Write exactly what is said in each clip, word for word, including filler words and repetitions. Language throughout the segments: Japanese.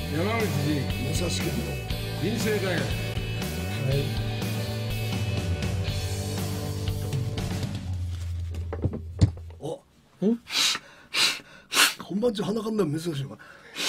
山口武蔵県の人生大学。はい。 あ、ん？本番中鼻かんだの珍しいわ。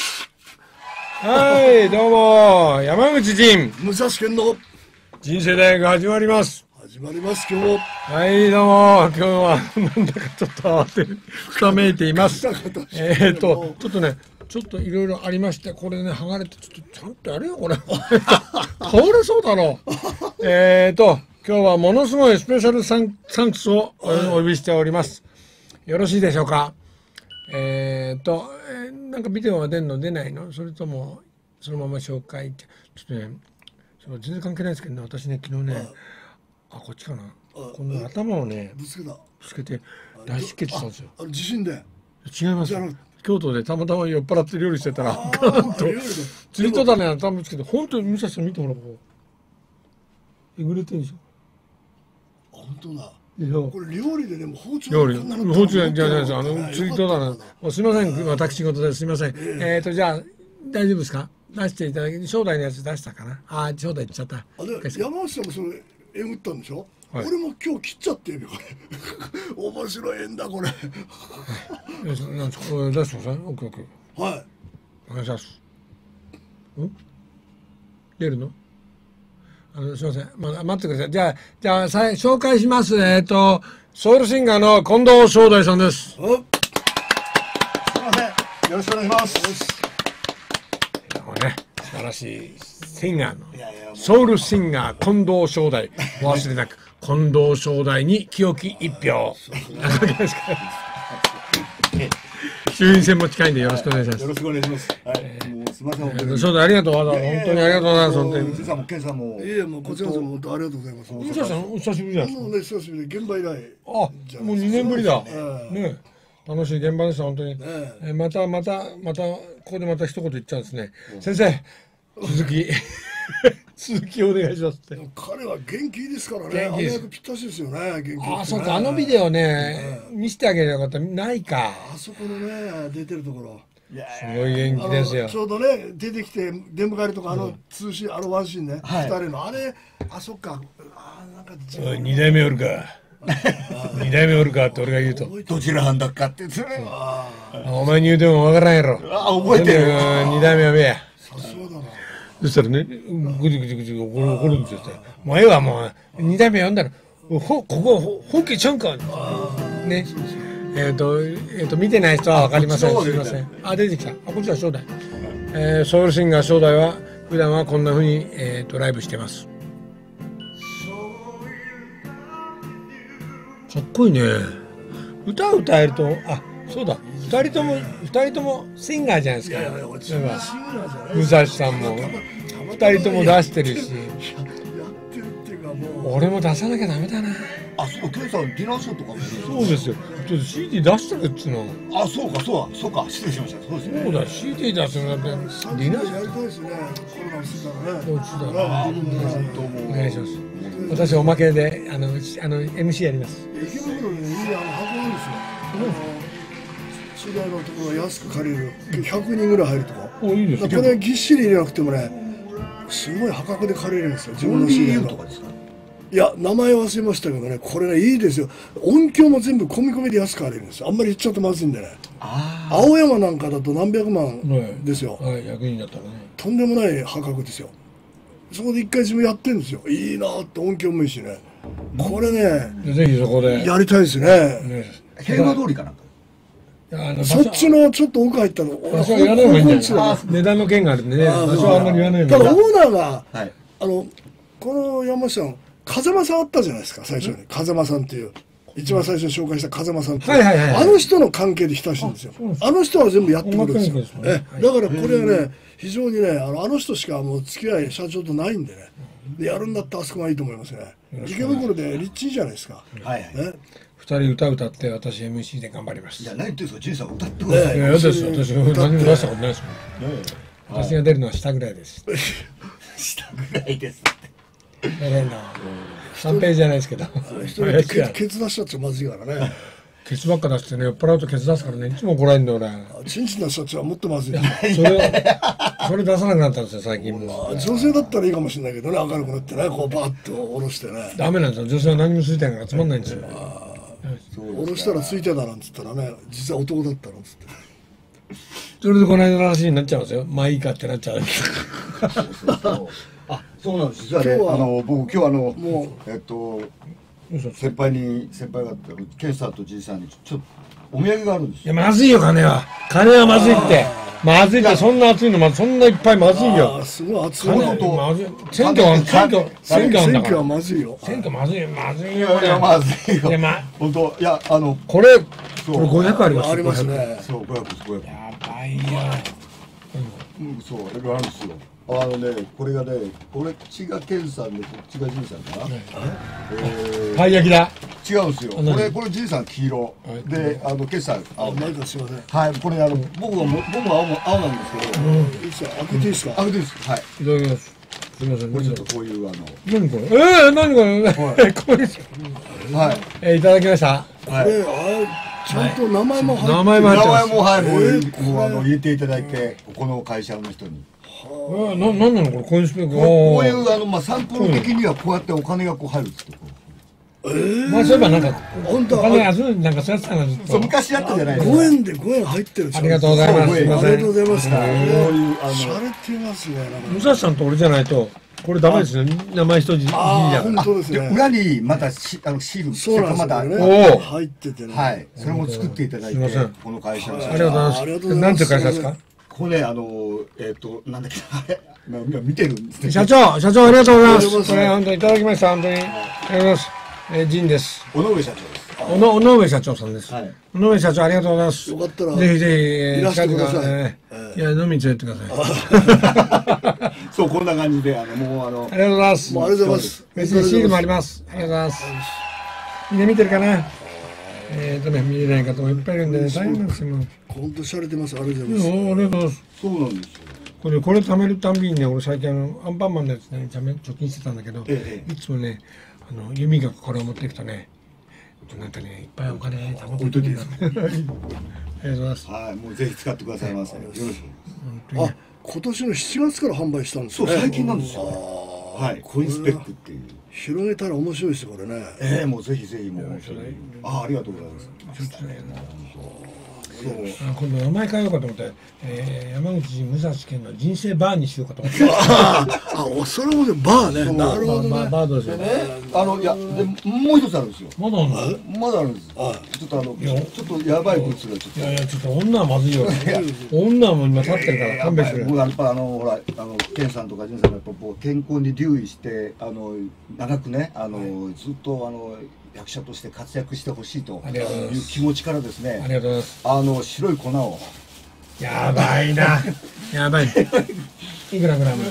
はい、どうも山口仁。 武蔵県の人生大学始まります。 始まります今日も。 はい、どうも今日はなんだかちょっと慌てるふためいています。えっとちょっとね。ちょっといろいろありまして、これね、剥がれて、ちょっと、ちゃんとやれよ、これ。倒れそうだろう。えっと、今日はものすごいスペシャルサンサンクスをお呼びしております。よろしいでしょうか。えっと、えー、なんかビデオは出んの出ないのそれとも、そのまま紹介って。ちょっとね、それ全然関係ないですけどね、私ね、昨日ね、あ、こっちかな。この頭をね、 ぶつけた。 ぶつけて、大出血したんですよ。 あの地震で。 違います。京都でたまたま酔っ払って料理してたらガーンと釣りとだね頭ぶつけて、本当に武蔵さん見てもらおう。えぐれてるでしょ。 あ、本当だ。 これ料理でね、包丁料理包丁じゃないです。あの釣りとだね。すみません、私事ですみません。えっとじゃあ大丈夫ですか。出していただき、正代のやつ出したかな。ああ、正代いっちゃった。 あれ山内さんもそれえぐったんでしょ。 はい、 俺も今日切っちゃってるよこれ。面白い縁だこれ。 出してください。オッケーオッケー。はい。 お願いします。ん？出るの？あのすみません。ま待ってください。じゃあじゃあさ紹介します。えっとソウルシンガーの近藤正代さんです。 すみません。よろしくお願いします。 これね、素晴らしいシンガーのソウルシンガー近藤正代。お忘れなく。近藤正代に清き一票。衆院選も近いんでよろしくお願いします。 よろしくお願いします。はい。もうすみません。 正代ありがとう。本当にありがとうございます。本当に。 じさんもケンさんも。いやもうこちらこそ本当ありがとうございます。 武蔵さんお久しぶりじゃないですか。 もうね久しぶりで現場以来。 あ、もうにねんぶりだ。ね。楽しい現場でした本当に。えまたまたまたここでまた一言言っちゃうんですね。先生続き。続きお願いしますって。 彼は元気いいですからね。あの役ぴったしですよね。元気、ね。 あ、そうか、あのビデオね、見せてあげればよかった。ないか。 あそこのね、出てるところ。 すごい元気ですよ。 ちょうどね、出てきて出迎えるとか、あの通信、あのワンシーンね、二人のあれ、あ、そっか。あ、なんか。 二代目おるか。二代目おるかって俺が言うと。 どちらなんだかって。 お前に言うてもわからんやろ。 あ、覚えてる。 二代目はめや。 さすがだな。 そしたらね、ぐじぐじぐじ怒るんですよ。もうええわ、もう、二代目呼んだら、ほ、ここ、本家ちゃんか。ね。えっと、えっと、見てない人はわかりません。すみません。あ、出てきた。あ、こっちは正代。えー、ソウルシンガー正代は、普段はこんな風に、えっと、ライブしてます。かっこいいね。歌を歌えると、あ、そうだ。二人とも二人ともシンガーじゃないですか。武蔵さんも二人とも出してるし。俺も出さなきゃダメだな。 あ、そう、ケンさんディナーショーとかも。 そうですよ。ちょっと シーディー 出してるっつうの。 あ、そうか、そうか、そうか、失礼しました。そうですね。 そうだ、シーディー 出してもらって。ディナーショーやりたいですね。コロナ過ぎたらね。 どっちだ。お願いします。私おまけであのあの エムシー やります。 池袋にね、いいあの箱なんですよ。知り合いのところが安く借りるひゃくにんぐらい入るとか。 お、いいですね。 これぎっしり入れなくてもね、すごい破格で借りれるんですよ。自分の知り合いの。いや、名前忘れましたけどね、これね、いいですよ。音響も全部込み込みで安く借りるんですよ。あんまり言っちゃうとまずいんでね。青山なんかだと何百万ですよ。 はい、ひゃくにんだったらね。 とんでもない破格ですよ。そこで一回自分やってるんですよ。いいなーって音響もいいしね。これね、 ぜひそこでやりたいですね。 平和通りかなんか。 そっちのちょっと奥入ったの。 場所は言わない方がいいんじゃない。値段の件があるんでね。場所はあんまり言わない方がいい。 ただオーナーが、あの、この山下さん、風間さんあったじゃないですか、最初に。風間さんっていう。一番最初に紹介した風間さんっていう。あの人の関係で親しいんですよ。あの人は全部やってくるんですよ。え、だからこれはね、非常にね、あの、あの人しかもう付き合い、社長とないんでね。で、やるんだったらあそこがいいと思いますね。池袋で立地いいじゃないですか。 はいはい。 二人歌歌って私 エムシー で頑張ります。 いや、何言ってんですか、ジンさん歌ってください。 いや、嫌ですよ。私何も出したことないですもん。私が出るのは下ぐらいです。 下ぐらいです。 変な。三平じゃないですけど。 一人ケツ出しちゃっちゃまずいからね。 ケツばっか出してね、酔っ払うとケツ出すからね、いつも怒られるんだよ俺。 チンチンのシャツはもっとまずい。 それ、それ出さなくなったんですよ、最近もう。 女性だったらいいかもしれないけどね、明るくなってね、こうバッと下ろしてね。 ダメなんですよ、女性は何もついてないからつまんないんですよ。 下ろしたらついてたなんつったらね、実は男だったなんつって。 それでこの間の話になっちゃうんですよ。まあいいかってなっちゃう。 あ、そうなんです。実はね、あの僕今日あのもうえっと先輩に先輩がケンさんとじいさんにちょっとお土産があるんですよ。いやまずいよ金は。金はまずいって。まずいってそんな熱いのまそんないっぱいまずいよ。 すごい熱い。 金とまずい。選挙は選挙選挙選挙はまずいよ。 選挙まずいまずいよ。いやまずいよ。本当いやあのこれこれごひゃくあります。 ありますね。 そうごひゃくですごひゃく。 やばいよ。 うんそういろいろあるんですよ。あのねこれがねこれちがケンさんでこっちがじいさんかな。 たい焼きだ。 違うんですよ。これこれじいさん黄色であのケンさん青。なんかすみません。 はいこれあの僕は僕は青青なんですけど。 いいですか。開けていいですか。 開けていいです。はい。 いただきます。すみません。 これちょっとこういうあの。 何これ。ええ何これ。これ。 はい。 えいただきました。 これあちゃんと名前も入って名前も入ってます。 名前もはいもうあの入れていただいてこの会社の人に。 えななんなのこれコインスペーカー。 こういうあのまあサンプル的にはこうやってお金がこう入るんですけど。 ええ。まあそういえばなんか本当お金がそうなんかそうやってたのずっと。 そう昔あったじゃないですか。 ごえんでごえん入ってる。 ありがとうございます。すみません。 ありがとうございます。こういうあの。 しゃれてますね。 武蔵さんと俺じゃないとこれダメですね。名前一字字だから。 本当ですね。 裏にまたしあのシールそうなんまたですよね。入っててね。 はい。それも作っていただいてこの会社の。 ありがとうございます。 ありがとうございます。 なんていう会社ですか。 これねあのえっとなんだっけあれ今見てるんですね。 社長社長ありがとうございます。これ本当にいただきました本当にありがとうございます。え陣です。 尾上社長です。 尾尾上社長さんです。尾上社長ありがとうございます。 よかったらぜひぜひいらしてください。 いや飲みに連れてってください。 そうこんな感じであのもうあのありがとうございます。 もうありがとうございます。 別にシールもあります。ありがとうございます。みんな見てるかな。えっとね見れない方もいっぱいいるんでね大変なんですよ。 本当しゃれてます。ありがとうございます。 ありがとうございます。 そうなんですよ。 これこれ貯めるたんびにね俺最近あのアンパンマンのやつね貯め貯金してたんだけど、いつもねあの弓がこれを持っていくとねなんかねいっぱいお金貯まってくるんだ。ありがとうございます。 はいもうぜひ使ってくださいませ。よろしく。 あ今年のしちがつから販売したんですね。 そう最近なんですよ。はいコインスペックっていう。 広げたら面白いですよこれね。 ええもうぜひぜひもう。あありがとうございます。 あ今度名前変えようかと思って、えー、山口武蔵県の人生バーにしようかと思って。 ああそれもねバーね。なるほどね。 バードですよね。 あのいやでもう一つあるんですよ。 まだあるの？ まだあるんです。ちょっとあのちょっとやばい物がちょっと。 いやいやちょっと女はまずいよ。女も今立ってるから勘弁してくれ。 僕やっぱあのほらあのケンさんとかジンさんがやっぱこう健康に留意してあの長くねあのずっとあの。役者として活躍してほしいという気持ちからですね。 ありがとうございます。 あの白い粉を。 やばいな。やばい。いくらグラム。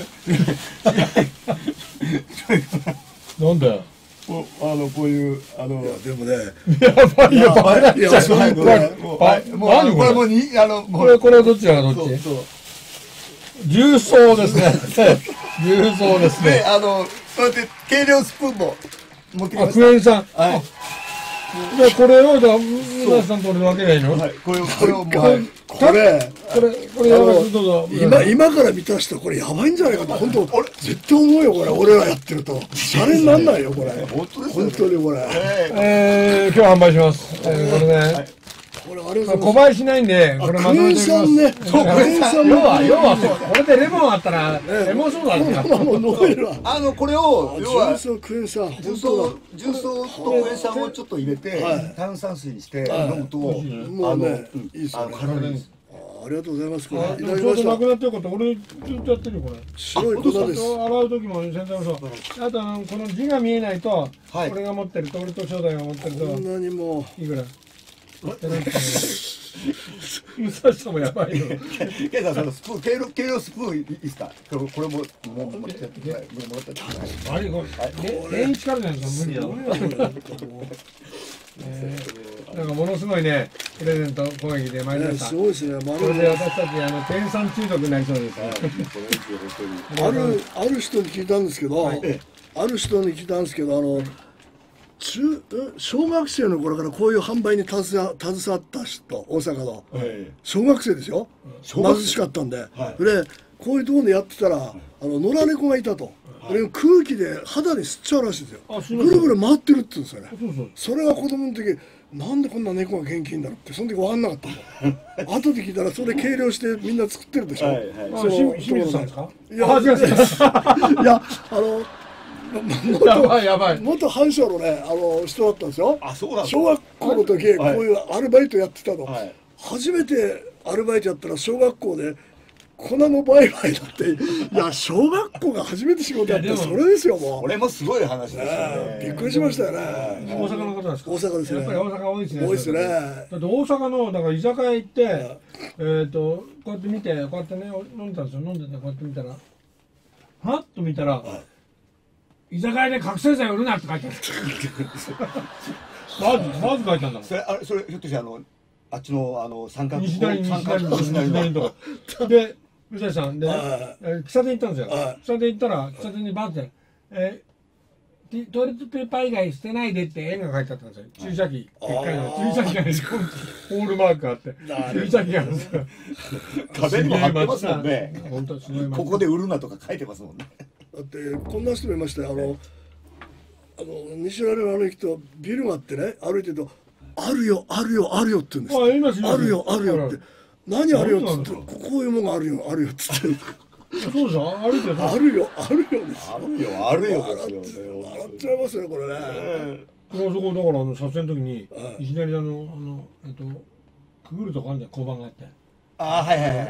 なんだよ。 あのこういうあのでもね。 やばいよ。バイラいやそうはいこれもうこれもうにあのこれこれどっちがどっち？重曹ですね。重曹ですね。 であのそうやって計量スプーンも。 あ、クエン酸。はい。じゃあこれをじゃあ武蔵さんと俺分けないの？ はい。これをこれをもうこれこれこれやばいどうぞ。 今今から見た人これやばいんじゃないかと本当俺絶対思うよこれ俺らやってるとシャレになんないよこれ。 本当です本当にこれ。 え今日販売します。これね。 これあれ小林ないんでこれまとめておきます。 そうクエン酸要は要はそうこれでレモンあったらレモンソーダですよ。 もう飲めるわ。 あのこれを要は重曹クエン酸重曹重曹とクエン酸をちょっと入れて炭酸水にして飲むともうねいいですよね。ありがとうございます。これいただきました。 ちょうどなくなってること俺ずっとやってるよこれ。 白い粉です。 洗う時も洗濯もそう。あとこの字が見えないと俺が持ってると俺と正代が持ってるとこんなにもいくら。武蔵さんもやばいよ。 ケイさんそのスプーン計量計量スプーンいいですか。これこれももうもらってやってください。もらってやってください。 あれこれレンチからじゃないですか無理よ。なんかものすごいねプレゼント攻撃で参りました。 すごいですね。 これで私たちあの天酸中毒になりそうです。 あるある人に聞いたんですけど、ある人に聞いたんですけどあの中小学生の頃からこういう販売に携わ携わった人、大阪の、はい、小学生ですよ、貧しかったんで、はい、でこういうところでやってたら、はい、あの野良猫がいたと、はい、空気で肌に吸っちゃうらしいですよ。ぐるぐる回ってるって言うんですよね。そうそう、それが子供の時、なんでこんな猫が元気いいんだろうって、その時分かんなかったの。後で聞いたらそれ計量してみんな作ってるでしょ。はいはい、そう清水さんですか。いや、いや、あの元やばいやばい元藩省のね、あの人だったんですよ。あ、そうなんですか。小学校の時、こういうアルバイトやってたの、はい、初めてアルバイトやったら小学校で粉の売買だって。いや、小学校が初めて仕事やって、それですよ。もうこれもすごい話ですよね。 びっくりしましたよね。 大阪の方ですか。 大阪ですね。 やっぱり大阪多いですね。 多いですね。 だって大阪のだから居酒屋行って、えっとこうやって見て、こうやってね飲んでたんですよ。飲んでてこうやって見たら、はっと見たら、居酒屋で覚醒剤売るなって書いてある。まずまず書いてあるんだもん。 それあれそれひょっとしてあのあっちのあの三角西成西成西成とかで。宇佐さんで、喫茶店行ったんですよ。喫茶店行ったら、喫茶店にバーって、えー、トイレットペーパー以外捨てないでって絵が書いてあったんですよ。注射器、でっかいの、注射器がね、ホールマークがあって、注射器があるんですよ。 壁にも貼ってますもんね。 本当すごい。 ここで売るなとか書いてますもんね。 だってこんな人もいましたよ。あの、あの西成を歩くとビルがあってね、歩いてると、あるよ、あるよ、あるよって言うんですよ。あ、いますよ。あるよ、あるよって。何あるよっつって、こういうものがあるよ、あるよっつって。 そうですよ、あるよ、 あるよ、あるよです。 あるよ、あるよですよね。笑っちゃいますよ、これね。 そこだからあの撮影の時にいきなりあのあのえっとくぐるとこあるんだよ、交番があって。 ああ、はいはいはい。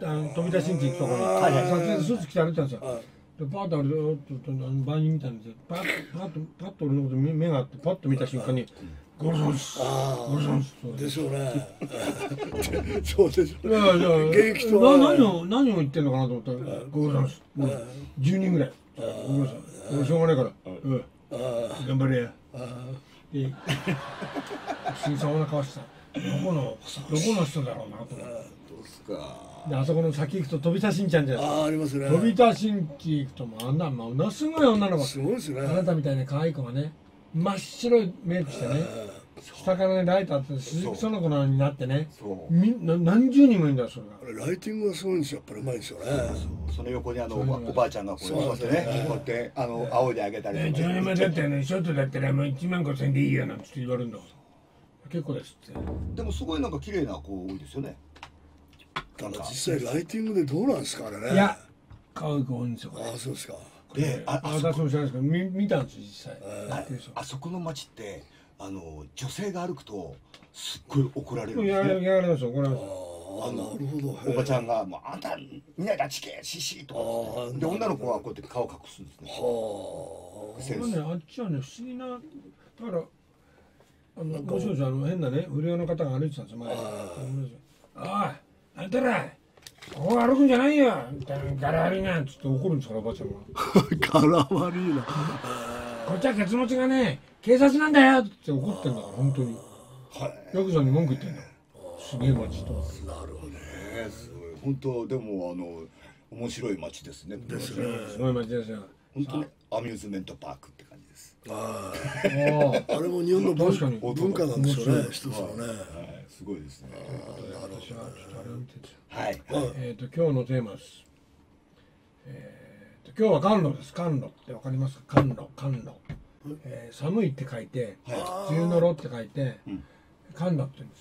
あの飛び出しに行くところに撮影でスーツ着て歩いてたんですよ。でパーッと俺と番人みたいなんでパッパッとパッと俺のこと目があってパッと見た瞬間に。ゴロさんです。ゴロさんです。 でしょうね。そうでしょう。 いやいや、現役とは何を何を言ってんのかなと思ったら、ゴロさんです。じゅうにんぐらい。ゴロさん。俺しょうがないから。頑張れや。で、新さんな顔してた。どこのどこの人だろうなと思って。どうですか。で、あそこの先行くと飛田新ちゃんじゃないですか。 ああ、ありますね。 飛田新地行くともあんなものすごい女の子。 すごいですね。 あなたみたいな可愛い子がね。真っ白いメイクしてね、下からねライトあって鈴木園子のになってね、みな何十人もいるんだよそれが。 ライティングがすごいんですよ、やっぱりうまいですよね。 その横にあのおばあちゃんがこうやってね、こうやってあの仰いであげたり。 じゅうねんまえだったらね、ショートだったらもういちまんごせんでいいよなんて言われるんだ。結構ですって。 でもすごいなんか綺麗な子多いですよね。 ただ実際ライティングでどうなんですかあれね。 いや、可愛い子多いんですよ。 ああ、そうですか。 で、あ、私も知らないですけど、見見たんですよ実際。 あそこの町ってあの女性が歩くとすっごい怒られるんですね。やられますよ、怒られます。 あ、なるほど。 おばちゃんがもうあんた見ないだちけししとかで女の子はこうやって顔隠すんですね。 はあ。あっちはね不思議なだからあのもしもしあの変なね不良の方が歩いてたんですよ前。おい、あんたら。ここ歩くんじゃないよみたいなガラ悪いなっつって怒るんですからおばちゃんが。 ガラ悪いな。 こっちはケツ持ちがね警察なんだよって怒ってんだから本当に。ヤクザに文句言ってんだよ。すげえ町と。 なるほどね。 すごい本当でもあの面白い町ですね。 ですね。すごい町ですよ。 本当にアミューズメントパークって感じです。 ああ。あれも日本の文化なんでしょうね。一つのね。 すごいですね。 私はちょっとあれを見てて。 はい。 えっと今日のテーマです。えっと今日は甘露です。甘露ってわかりますか？甘露、甘露。寒いって書いて、梅雨の露って書いて、甘露って言うんです。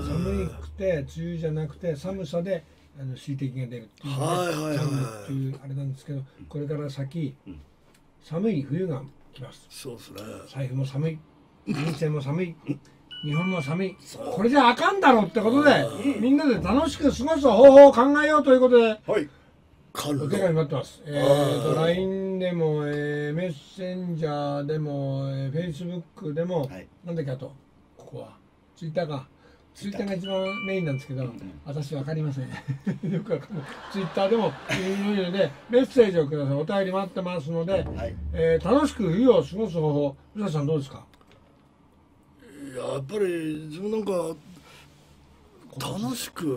寒くて梅雨じゃなくて寒さであの水滴が出るっていう甘露っていうあれなんですけど、これから先寒い冬が来ます。 そうですね。 財布も寒い、人生も寒い。日本も寒い、これじゃあかんだろうってことで、みんなで楽しく過ごす方法を考えようということで、はい、お手紙待ってます。えーと ライン でも、えー、メッセンジャーでも、えー、Facebook でも、はい、なんだっけあとここは Twitter か。ツイッターが一番メインなんですけど、私わかりません。よくわかんない。ツイッターでもいろいろでメッセージをください。お便り待ってますので、はい、えー、楽しく冬を過ごす方法、宇佐さんどうですか？ やっぱり自分なんか楽しく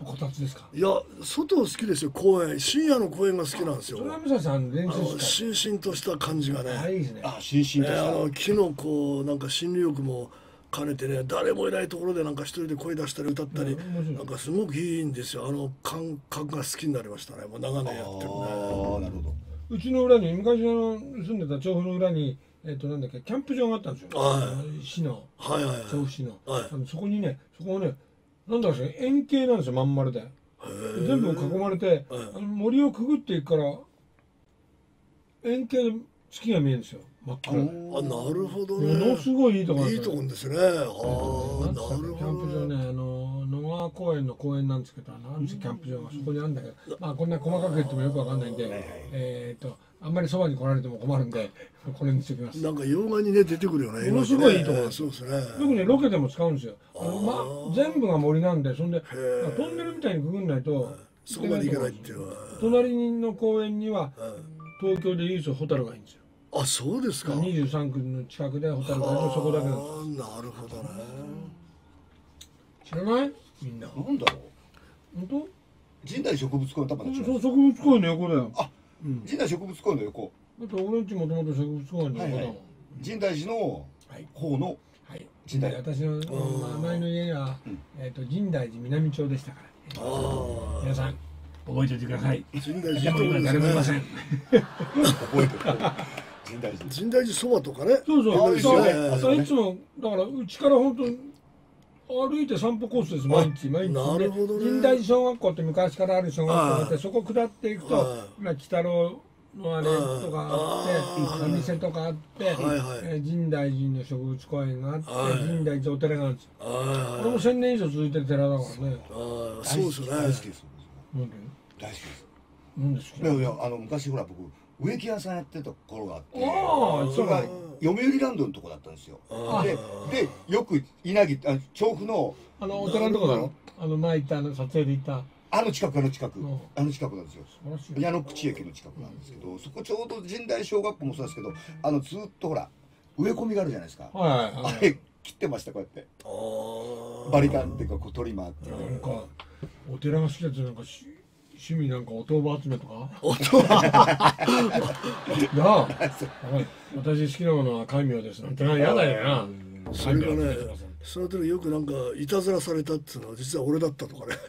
こたつですか。 いや外好きですよ。公園、深夜の公園が好きなんですよ。 それは武蔵さん練習ししんしんとした感じがね。 た。いいですね。 あ、しんしんとした。 あの木のこうなんか心理力も兼ねてね、誰もいないところでなんか一人で声出したり歌ったり、なんかすごくいいんですよ。あの感覚が好きになりましたね。もう長年やってるね。 ああ、なるほど。 うちの裏に昔あの住んでた調布の裏にえっとなんだっけキャンプ場があったんですよ。 は市のはいはいはい。 調布市の。 はいあのそこにねそこはねなんだかしら円形なんですよまん丸で。全部囲まれて、あの森をくぐっていくから円形で月が見えるんですよ真っ暗で。 あ、なるほどね。 ものすごいいいところなんいいですよ。 とこですね。ああ、なるキャンほどプ場ね、あの野川公園の公園なんですけど、なんですキャンプ場がそこにあるんだけど、まあこんな細かく言ってもよくわかんないんで、えっとあんまりそばに来られても困るんで、これにしておきます。 なんか洋画にね出てくるよね。 ものすごいいいところそうですね。 よくねロケでも使うんですよ。あのまあ全部が森なんで、そんでトンネルみたいにくぐんないとそこまで行けないっていうのは。 隣の公園には東京で唯一ホタルがいいんですよ。 あ、そうですか。 にじゅうさんくの近くでホタルがいるのそこだけなんですよ。 ああ、なるほどね。 知らない？みんな。 なんだろう。 本当？ 神代植物公園多分違う。 そう植物公園の横だよ。 あ、神代植物公園の横。 だって俺んちもともと植物公園の横だもん。 神代寺の方のはい。 神代。 私のまあ前の家はえっと神代寺南町でしたから。皆さん覚えておいてください。 神代で寺も今誰もいません。 覚えてる。神代寺。 神代寺そばとかね。 そうそう。 あだですよねからいつもだからうちから本当歩いて散歩コースです毎日毎日。 なるほどね神代寺小学校って昔からある小学校があってそこ下っていくとは今鬼太郎のあれとかあってお店とかあってはいはいえー神代寺の植物公園があってはい神代寺お寺があるんですよ。 あこれも千年以上続いてる寺だからね。 あ、そうですよ大好きね。 です。 なんで？ 大好きです。 なんですか。 いやいや、あの昔ほら僕植木屋さんやってた頃があって、 ああ、 それが読売ランドのとこだったんですよ。で、でよく稲城あ調布のあのお寺のとこだろ。あの前行ったあの撮影で行った。 あの近くあの近くうんあの近くなんですよ。 素晴らしい。 矢野口駅の近くなんですけど、そこちょうど神代小学校もそうですけど、あのずっとほら植え込みがあるじゃないですか。 はいはいはい。 あれ切ってましたこうやって。 あバリカンっていうかこうトリマーっていうなんかお寺が好きだってなんかし趣味なんかお豆腐集めとか。 あ、音はなあ。はい私好きなものは戒名ですなんてな嫌だよな。 それがね、その時よくなんかいたずらされたっていうのは実は俺だったとかね。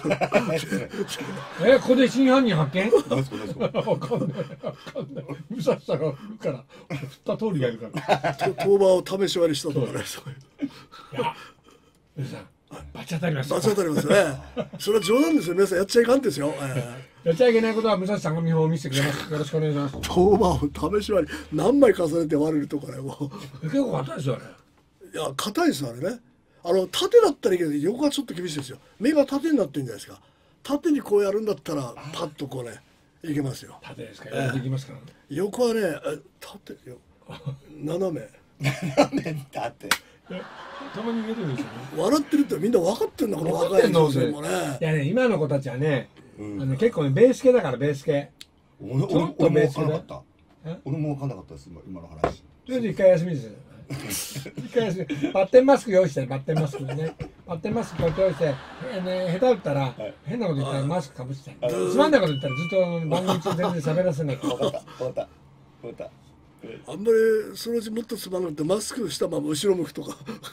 えここで真犯人発見？ なんすかなんすか。 わかんないわかんない。武蔵さんが振るから俺振った通りやるから。 と当場を試し割りしたとかね。そういういや武蔵さんバチ当たりますよ。 罰当たりますね。それは冗談ですよ。皆さんやっちゃいかんですよ。えやっちゃいけないことは武蔵さんが見本を見せてくれます。よろしくお願いします。 え当場を試し割り何枚重ねて割れるとかね。もう結構硬いですよあれ。 いや硬いですあれね。あの縦だったらいいけど横がちょっと厳しいですよ。目が縦になってるんじゃないですか。縦にこうやるんだったらパッとこうねいけますよ。 縦ですからやっていきますからね。 横はねえ縦よ斜め斜めだって。 たまに言えるんですよね。 笑ってるってみんな分かってんだこの分かっ若いてんの女性もね。 いやね今の子たちはね、あの結構ねベース系だからベース系。 俺ちょっと俺も分別でからなかったえ。 俺も分からなかったです今今の話。 とりあえず一回休みですよ。一回休み。バッテンマスク用意してバッテンマスクね。バッテンマスクこうやって用意して、えね、下手打ったら、変なこと言ったらマスクかぶってた。つまんないこと言ったらずっと番組中全然喋らせない。 分かった分かった分かった。 あんまりそのうちもっとつまんなくてマスクしたまま後ろ向くとか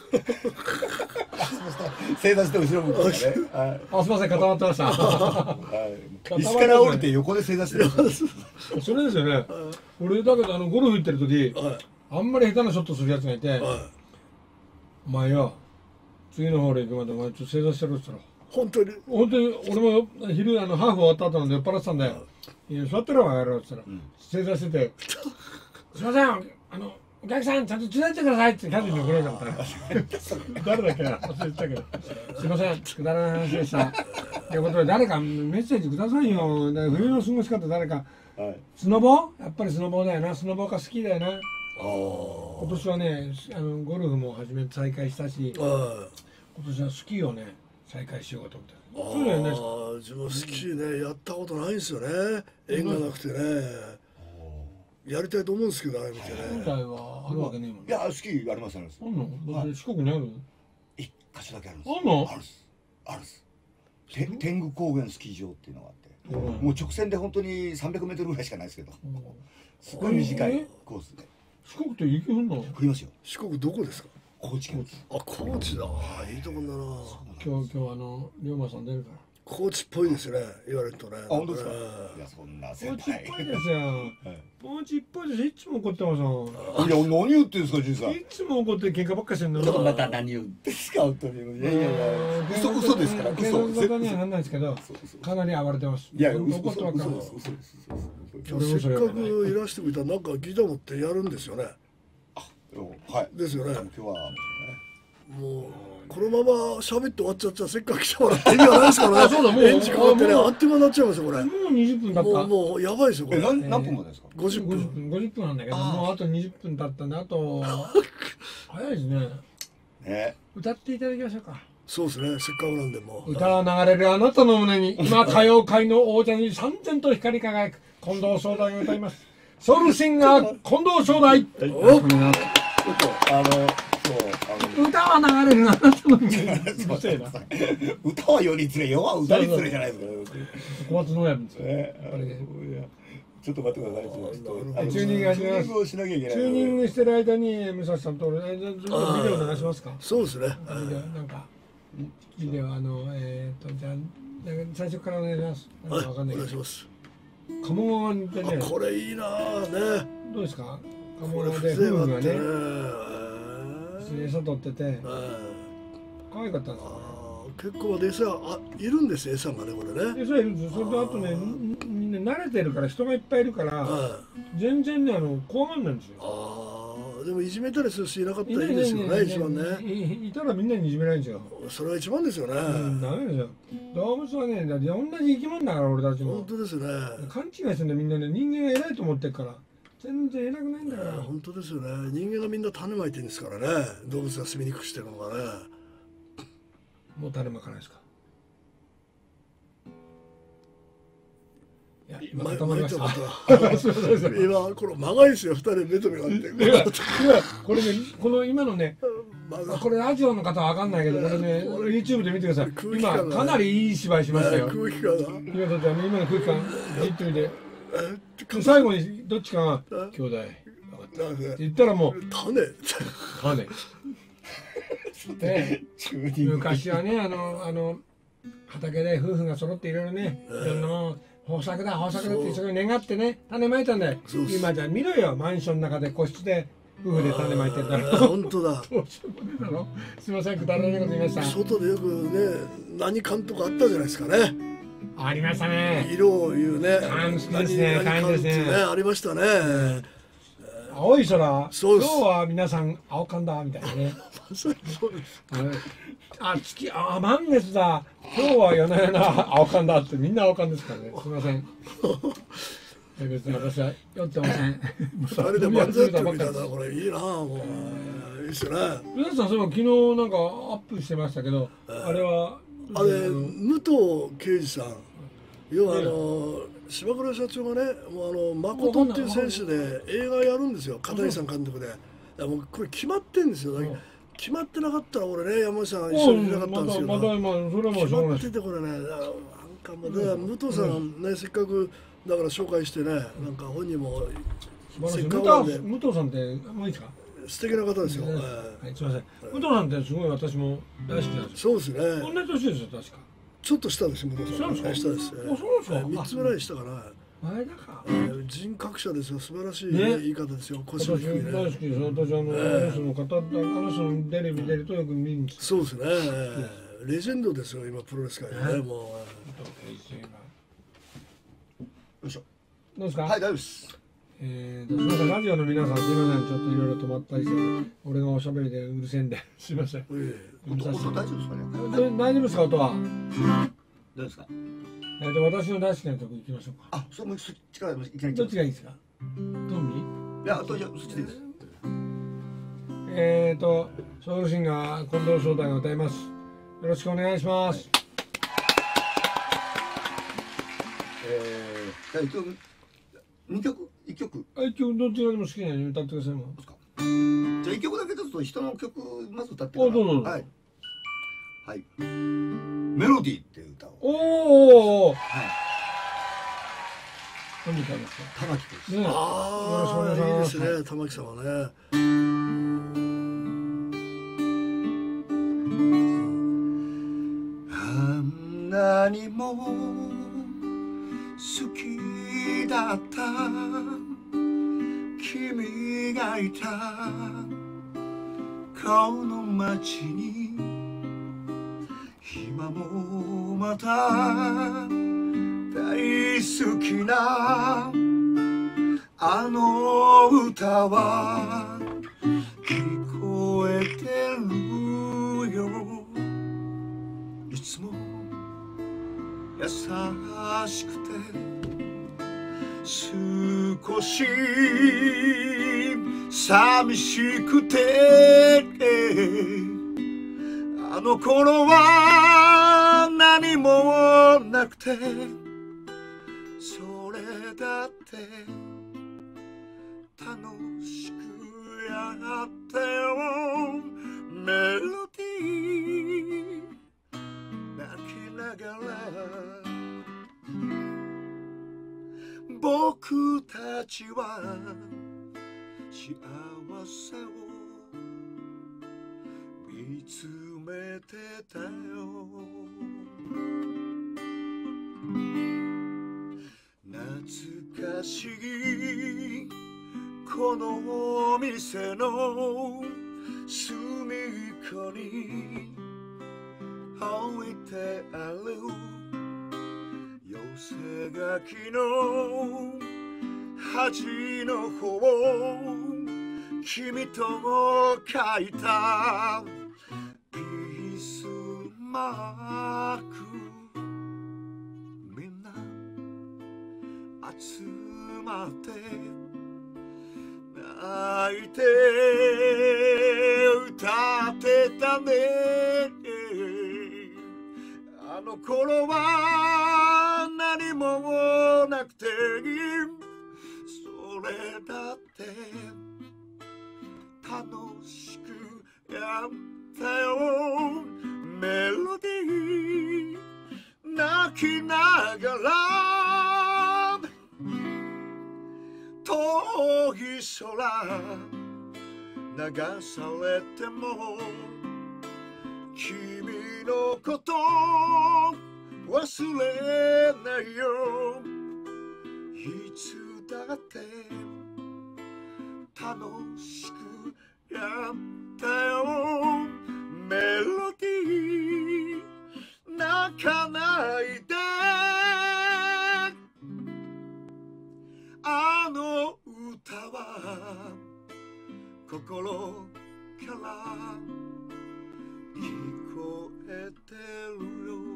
正座して後ろ向くとかね。はいあすみません固まってました。 はい椅子から降りて横で正座してる。 それですよね。俺だけどあのゴルフ行ってる時、 はいあんまり下手なショットするやつがいて、 はお前よ次のホール行くまでお前ちょっと正座してろって言ったら。 本当に本当に俺も昼あのハーフ終わった後なんで酔っ払ってたんで「いや座ってろやろ」って言ったら正座してて「すいませんあのお客さんちゃんと手伝ってください」ってキャディーに怒られちゃった誰だっけな忘れてたけど「すいませんくだらない話でした」ということで誰かメッセージくださいよで冬の過ごし方誰かはい。 スノボやっぱりスノボだよなスノボが好きだよなあ今年はねあのゴルフも始め再開したしあは今年はスキーをね再開しようかと思っていそういうのやんないですか。 ああ自分スキーねやったことないんですよね縁がなくてねやりたいと思うんですけどあれ見てね本来はあるわけねえもんね。 いやスキーありますあります。 あんの？だって四国にある？ 一箇所だけあるんです。 あんのあるっすあるっす。 て天狗高原スキー場っていうのがあって、うん、もう直線で本当にさんびゃくメートルぐらいしかないですけど、うん、すごい短いコースで。 四国って行けるの？ 行きますよ。 四国どこですか？ 高知県。 あ、高知だ。いいとこだな。 今日今日あの龍馬さん出るから。 高知っぽいですね。言われるとね。 あ、本当ですか。いや、そんな先輩。 高知っぽいですよ。高知っぽいです。いつも怒ってますよ。 いや、何言ってんですか、じいさん。 いつも怒って喧嘩ばっかしてんの。 ちょっとまた何言ってんですか、本当に。いやいやいや。嘘嘘ですから。嘘。 嘘にはなんないですけど、かなり暴れてます。 いや、嘘怒ってますから。 今日せっかくいらしてくれたら、なんかギター持ってやるんですよね。 はい。 ですよね。 今日は。 もうこのまま喋って終わっちゃったらせっかく来てもらって意味がないですからね。そうだ、もうエンジンかかってね、あっという間になっちゃいますよこれ。 もうにじゅっぷんだった。 もうもうやばいですよこれ。 何何分までですか？ ごじゅっぷん。 ごじゅっぷんなんだけど、もうあとにじゅっぷん経ったんで、あと早いですね。 ね。 歌っていただきましょうか。 そうですね。せっかくなんでもう。 歌が流れるあなたの胸に、今歌謡界の王者に三千と光り輝く近藤壮大が歌います。ソウルシンガー近藤壮大。お。 あの。 歌は流れるあなたの胸に。 歌はよりつれ、世は歌りつれじゃないですか。 小松の親分ですよ。 ちょっと待ってください。 チューニングがします。チューニングしてる間に武蔵さんと俺ビデオ流しますか。 そうですね。 なんかビデオあのえっとじゃあ最初からお願いします。わかんないけど。鴨川に行ってね。 これいいなね。 どうですか。鴨川で夫婦がね。餌取ってて可愛かったんですよ。 結構餌あいるんですよ、餌がねこれね。 餌いるんですよ。それとあとねみんな慣れてるから人がいっぱいいるから全然ねあの怖がんないんですよ。 ああでもいじめたりする人いなかったらいいですよね一番ね。 いたらみんなにいじめないんですよ。 それが一番ですよね。 ダメですよ。動物はねだって同じ生き物だから俺たちも。 本当ですね。 勘違いしてんだみんなね人間が偉いと思ってるから。全然偉くないんだから。 本当ですよね。人間がみんな種まいてるんですからね。動物が住みにくくしてるのがね。 もう種まかないですか。いや今固まりました。 今この長いですよ。二人目と目があって。 これねこの今のねこれラジオの方は分かんないけどこれね YouTube で見てください。今かなりいい芝居しましたよ。 空気感が。 今だって今の空気感じっと見て。最後にどっちかが兄弟って言ったらもう種種昔はねあのあの畑で夫婦が揃っていろいろねいろんなもの豊作だ豊作だってそれを願ってね種まいたんだよ。今じゃ見ろよマンションの中で個室で夫婦で種まいてたら本当だ。 すみませんくだらないこと言いました。 外でよくね何缶とかあったじゃないですかね。 ありましたね。 色を言うね。 感じですね。感じですね。 ありましたね。 青い空。今日は皆さん青缶だみたいなね。あ月あ満月だ。今日は夜な夜な青缶だってみんな青缶ですからね。すみません。別に私は酔ってません。 二人で漫才やってるみたいなこれいいなもういいっすね。 皆さんその昨日なんかアップしてましたけどあれは。 あれ武藤敬司さん要はあの島倉社長がねもうあの誠っていう選手で映画やるんですよ片桐さん監督で。もうこれ決まってんですよ。決まってなかったら俺ね山下さん一緒にいなかったんですけど決まっててこれねなんかもうね武藤さんねせっかくだから紹介してねなんか本人もせっかくなんで武藤さんってもういいですか。 素敵な方ですよ。 はい、すみません。武藤さんってすごい私も大好きなんですよ。そうですね。 同じ年ですよ確か。 ちょっと下です武藤さん。下です。下です。 あ、そうですか。 三つぐらい下かな。 前だか。 人格者ですよ。素晴らしい言い方ですよ。腰も低いね。 大好きです。私あのあの人の方あの人のテレビ出るとよく見るんです。 そうですね。レジェンドですよ今プロレス界でねもう。よいしょ。 どうですか。 はい大丈夫です。 えー、なんかラジオの皆さんすみませんちょっといろいろ止まったりして俺がおしゃべりでうるせえんですみません。 音大丈夫ですかね。 大丈夫ですか音は。 どうですか。 えーと私の大好きなとこ行きましょうか。 あ、それもそっちからいきなり。 どっちがいいですか。トンビ？いや、どっちそっちでいいです。 えーとソウルシンガー近藤壮大が歌います。よろしくお願いします。 えー、じゃあ一応二曲一曲。 あ一曲どちらでも好きなように歌ってくださいもん。 じゃあ一曲だけちょっと人の曲まず歌ってから。 あどうぞ。 はい。 はい、メロディーっていう歌を。 おお。はい。何歌いますか。 玉木です。 ね、ああ、いいですね、玉木さんはね。 あんなにも好きだった君がいたこの街に今もまた大好きなあの歌は聞こえてるよ。いつも優しくて少し寂しくてあの頃は何もなくてそれだって楽しくやったよ。メロディー泣きながら僕たちは幸せを見つめてたよ。懐かしいこの店の隅っこに置いてある寄せ書きの端の方君と書いたピースマークみんな集まって泣いて歌ってたね。あの頃は何もなくてそれだって楽しくやったよ。メロディー泣きながら遠い空流されても君のこと忘れないよ。いつだって楽しくやったよ。メロディー泣かないであの歌は心から聞こえてるよ。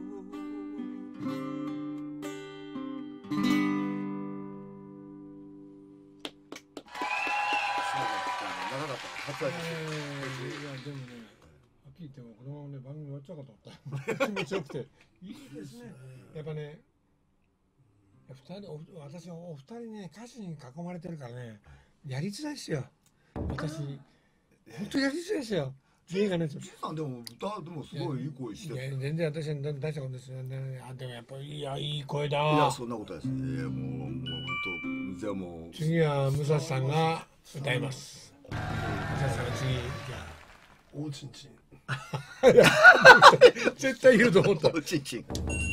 長かった。初挨拶。いやでもね、はっきり言ってもこのままね番組終わっちゃうかと思った。気持ちよくていいですね。やっぱね、二人お私はお二人ね歌手に囲まれてるからねやりづらいですよ。私本当やりづらいですよ。映画のやつ。 さんでも歌でもすごいいい声してる。 全然私は大したことですよね。あでもやっぱりいやいい声だ。 いやそんなことですね。いやもうもう本当じゃあもう次は武蔵さんが歌います。武蔵さんが次じゃあおちんちん。 絶対いると思った。 おちんちん。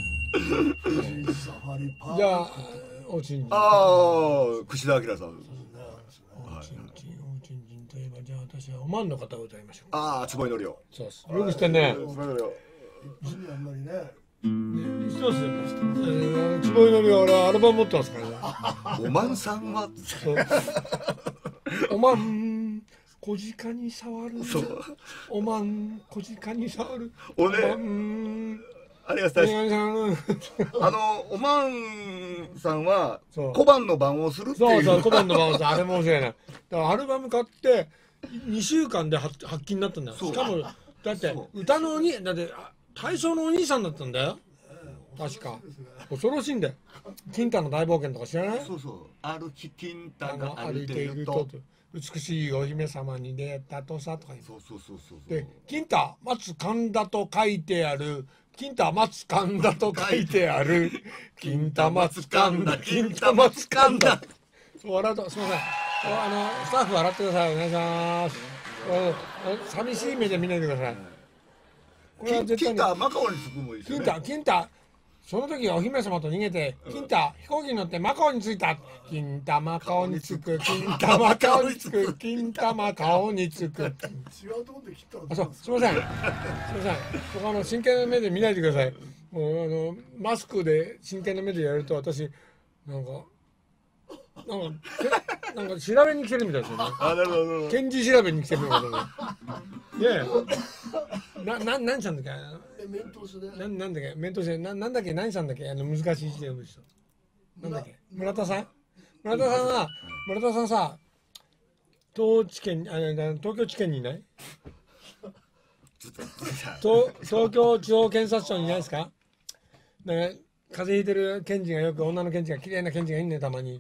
じゃあおちんちん。 ああ串田明さん。 おちんちんおちんちんといえばじゃあ私はおまんの方を歌いましょう。 ああ坪井のりお。 そうです。よく知ってんね。 坪井のりお。 あんまりね。 そうですよ。坪井のりお俺はアルバム持ってますからね。 おまんさんは。 おまん小鹿に触る。おまん小鹿に触る。 おね。ありがとうございます。あのおまんさんは小判の番をするっていう。 そうそう小判の番をする。あれも面白いな。だからアルバム買ってにしゅうかんで発禁になったんだよ。しかもだって歌のおにだって体操のお兄さんだったんだよ。確か恐ろしいんだよ。金太の大冒険とか知らない？ そうそう。歩き金太が歩いていると。 美しいお姫様に出会ったとさとか言う。 そうそうそうそう。 で金太松神田と書いてある。金太松神田と書いてある。金太松神田金太松神田。笑うとすみません。あのスタッフ笑ってください。お願いします。寂しい目で見ないでください。 これは絶対に金太マカオに着くもいいですよね。 金太金太その時お姫様と逃げて金太飛行機に乗ってマカオに着いた。金太マカオに着く金太マカオに着く金太マカオに着く。違うところで切ったら。 あそうすみませんすみません。僕あの真剣な目で見ないでください。もうあのマスクで真剣な目でやると私なんか。なんかなんか調べに来てるみたいですよね。 あ、なるほど。 検事調べに来てるみたいな。ねえ。なな何さんだっけ。 面通しで。 ななんだっけ面通しでななんだっけ何さんだっけあの難しい字で読む人。なんだっけ村田さん。村田さんは村田さんさ東地検あ東京地検にいない。東東京地方検察庁にいないですか。ね風邪ひいてる検事がよく女の検事が綺麗な検事がいんねたまに。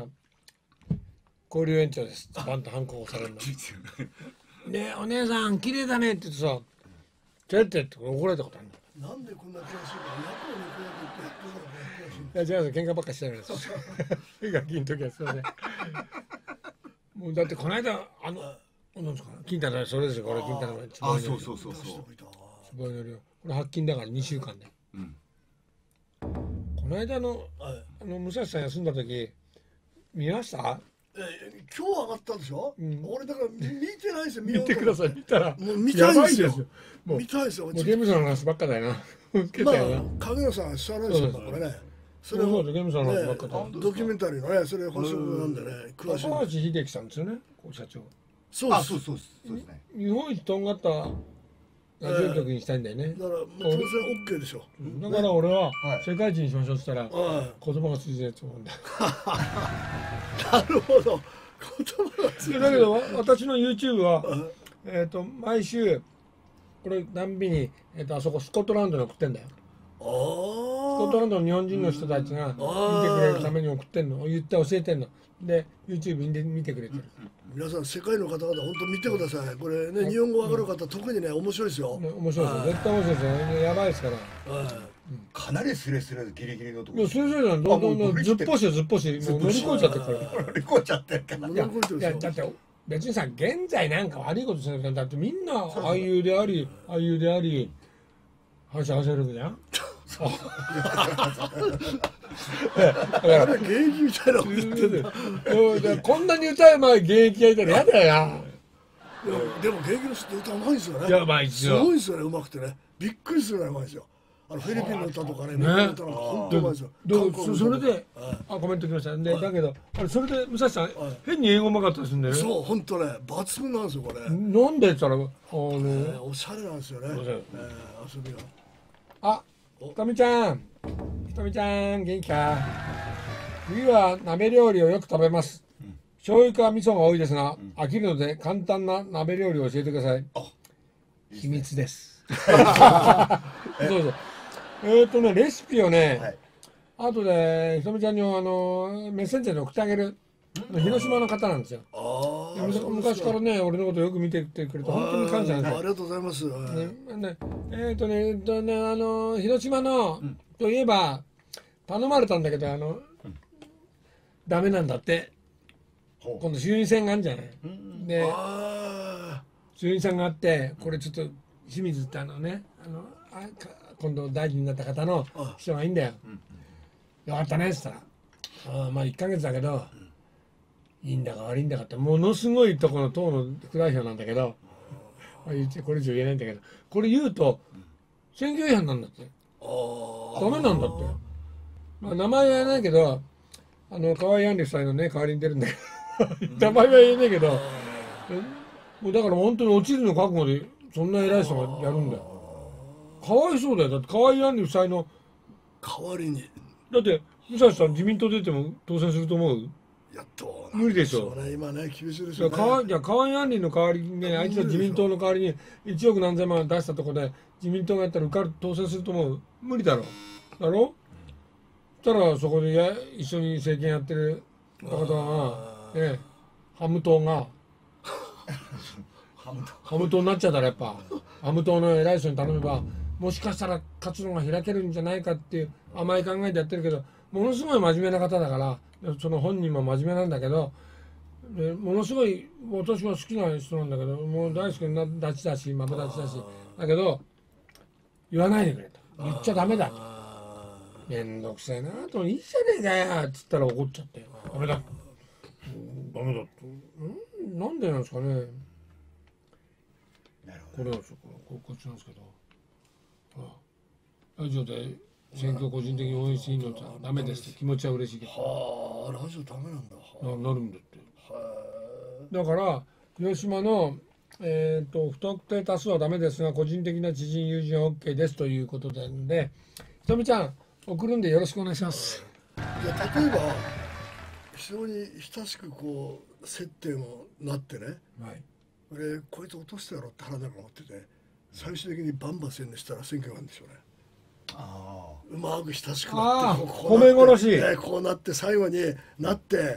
交流延長です。バンと反抗されるの。で、お姉さん綺麗だねって言ってさ、ちょってって怒られたことあるの。なんでこんな悔しいか、役をね、 こうやってやってるからね、悔しい。いや、違うんですよ、喧嘩ばっかしてないです。ガキの時はすいません。もうだってこの間、あの、なんですか、金太のそれですよ、これ金太の。 あ、そうそうそうそう。 つぼいの量。これ発金だからにしゅうかんで。うん。この間の、あの武蔵さん休んだ時。見ました？ え今日上がったでしょ。うん、俺だから見てないですよ。 見てください。見たらもう見たいですよ。 もう見たいですよ。 もうゲームさんの話ばっかだよな。 まあ影野さん知らないですよ。これね。 それもゲームさんの話ばっかだ。 ドキュメンタリーのね、それ補足なんでね、 詳しい。高橋秀樹さんですよね。社長。 そうあ、そうそうそうですね。 日本一とんがったラジオ局にしたいんだよね。 だから当然 OK でしょ。 だから俺は世界一にしましょうって言ったら言葉が通じないと思うんだ。 なるほど。言葉が通じない。 だけど私の YouTube はえっと毎週これ何日にえっとあそこスコットランドに送ってんだよ。スコットランドの日本人の人たちが見てくれるために送ってんの。言って教えてんの。で YouTube で見てくれてる。 皆さん世界の方々本当見てください。これね日本語わかる方特にね面白いですよ。 面白いですよ。絶対面白いですよ。やばいですから。 かなりスレスレギリギリのところ。 いやスレスレなんだ。ずっぽしずっぽしもう乗り越えちゃってるから。 乗り越えちゃってるから。 いやだって別にさ現在なんか悪いことするんだってみんな俳優であり俳優であり反射走るじゃん。 だから現役みたいなこと言ってんだよ。 こんなに歌うまい現役やいたら嫌だよ。 でも現役の人って歌うまいですよね。 いやうまいですよ。 すごいですよね、うまくてね。びっくりするぐらいうまいですよ。あのフィリピンの歌とかね、日本の歌なんか本当うまいですよ。 それであコメントきました。でだけどあれそれで武蔵さん変に英語うまかったりするんだよね。 そう本当ね抜群なんですよこれ。 なんでって言ったらあのおしゃれなんですよね。遊びが。 あ、ひとみちゃん、ひとみちゃん元気か。冬は鍋料理をよく食べます。醤油か味噌が多いですが、飽きるので簡単な鍋料理を教えてください。秘密です。そうそう。えっとねレシピをね、後でひとみちゃんにあのメッセンジャーに送ってあげる。広島の方なんですよ。昔からね俺のことよく見てくれて本当に感謝なんですよ。 ありがとうございます。 ねえっとねえっとねあの広島のといえば頼まれたんだけどあのダメなんだって。今度衆院選があるんじゃない。で衆院選があってこれちょっと清水ってあのねあのあ今度大臣になった方の秘書がいいんだよ。よかったねっつったらあまあいっかげつだけど。いいんだか悪いんだかってものすごいところの党の副代表なんだけどこれ以上言えないんだけどこれ言うと選挙違反なんだって。ダメなんだって。まあ名前は言えないけどあの河合安里夫妻のね代わりに出るんだけど名前は言えないけどもうだから本当に落ちるの覚悟でそんな偉い人がやるんだよ。かわいそうだよ。だって河合安里夫妻の代わりにだって武蔵さん自民党出ても当選すると思う？ やっと無理でしょ。 今ね厳しいですよね。 じゃあ河合安里の代わりにねあいつは自民党の代わりにいちおく何千万出したところで自民党がやったら受かる当選すると思う？無理だろ。だろ？そしたらそこでや一緒に政権やってる方がねハム党がハム島になっちゃったらやっぱハム島の偉い人に頼めばもしかしたら活動が開けるんじゃないかっていう甘い考えでやってるけど、ものすごい真面目な方だから、その本人も真面目なんだけど、でものすごい私は好きな人なんだけど、もう大好きなダチだしマブダチだし、だけど言わないでくれと、言っちゃダメだと、めんどくせえなと、いいじゃねえかよっつったら怒っちゃって「ダメだ」「ダメだ」ってんなんでなんですかね。 なるほこれなんですよ、これこっちなんですけど、ほらラジオで選挙個人的に応援していいのじゃダメですって、気持ちは嬉しいけど、 はあ、ラジオダメなんだ。 ななるんだって。だから広島のえー、と不特定多数はダメですが個人的な知人友人は OK ですということで、でひとみちゃん送るんでよろしくお願いします。 いや、例えば非常に親しくこう接点をなってね、 はい、 俺こいつ落としてやろうって腹の中思ってて、最終的にバンバン宣伝したら選挙なんでしょうね。 あうまく親しくなってこうなって米殺し、 ね、こうなって最後になって、